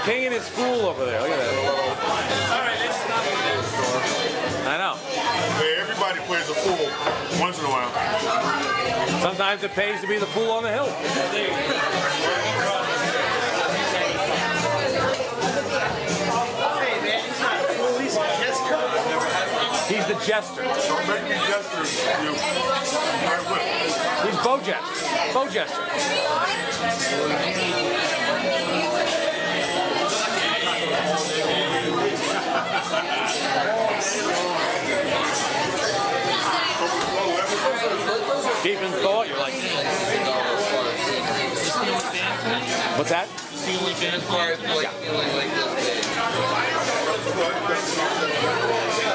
king and his fool over there. Look at that. Alright, let's stop it. I know. Hey, everybody plays a fool once in a while. Sometimes it pays to be the fool on the hill. He's the jester. Don't make me jester, you. He's Bo-Jester. Bo-Jester. Deep in thought, you're like... What's that? The only band As far as like feeling like this big.